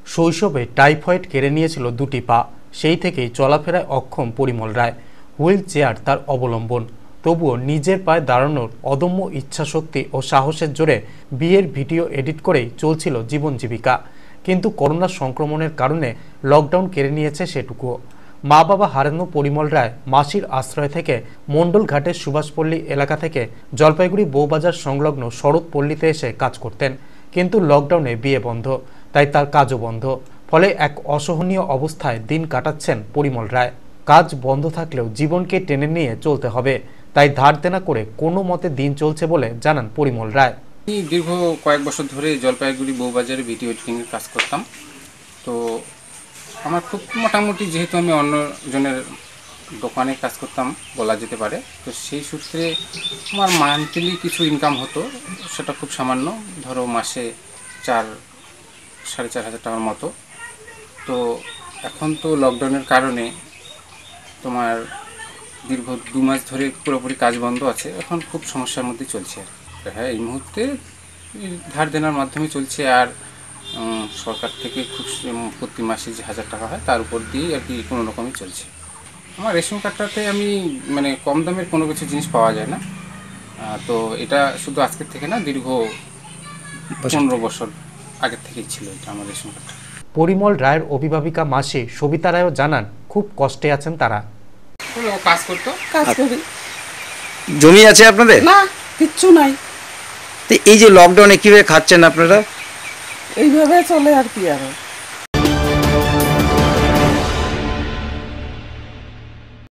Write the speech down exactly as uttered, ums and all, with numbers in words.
শৈশবে টাইফয়েড কেড়ে নিয়েছিল দুটি পা, সেই থেকেই চলাফেরায় অক্ষম পরিমল রায়। হুইল চেয়ার তার অবলম্বন, তবুও নিজের পায়ে দাঁড়ানোর অদম্য ইচ্ছাশক্তি ও সাহসের জোরে বিয়ের ভিডিও এডিট করেই চলছিল জীবন জীবিকা। কিন্তু করোনা সংক্রমণের কারণে লকডাউন কেড়ে নিয়েছে সেটুকুও। মা বাবা হারানো পরিমল রায় মাসির আশ্রয় থেকে মণ্ডলঘাটের সুভাষপল্লী এলাকা থেকে জলপাইগুড়ি বউবাজার সংলগ্ন শরৎপল্লীতে এসে কাজ করতেন। কিন্তু লকডাউনে বিয়ে বন্ধ, তাই তার কাজও বন্ধ। ফলে এক অসহনীয় অবস্থায় দিন কাটাচ্ছেন পরিমল রায়। কাজ বন্ধ থাকলেও জীবনকে টেনে নিয়ে চলতে হবে, তাই ধার দেনা করে কোনো মতে দিন চলছে বলে জানান পরিমল রায়। দীর্ঘ কয়েক বছর ধরে জলপাইগুড়ি বউবাজারে ভিডিও এডিটিংয়ের কাজ করতাম। তো আমার খুব মোটামুটি, যেহেতু আমি অন্যজনের দোকানে কাজ করতাম বলা যেতে পারে, তো সেই সূত্রে আমার মান্থলি কিছু ইনকাম হতো, সেটা খুব সামান্য, ধরো মাসে চার সাড়ে চার হাজার টাকার মতো। তো এখন তো লকডাউনের কারণে তোমার দীর্ঘ দু মাস ধরে পুরোপুরি কাজ বন্ধ আছে, এখন খুব সমস্যার মধ্যে চলছে। হ্যাঁ, এই মুহূর্তে ধার দেনার মাধ্যমে চলছে, আর সরকার থেকে খুব প্রতি মাসে যে হাজার টাকা হয় তার উপর দিয়েই আর কি কোনো রকমই চলছে। আমার রেশন কার্ডটাতে আমি মানে কম দামের কোনো কিছু জিনিস পাওয়া যায় না। তো এটা শুধু আজকের থেকে না, দীর্ঘ পনেরো বছর আগের থেকেই ছিল এটা আমার রেশন কার্ডটা। পরিমল রায়ের অভিভাবিকা মাসি সবিতা রায়ও জানান খুব কষ্টে আছেন তারা। কাজ করতো, কাজ করি। জমি আছে আপনাদের? না, কিচ্ছু নাই। তো এই যে লকডাউনে কিভাবে খাচ্ছেন আপনারা? এইভাবে চলে আর কি আর।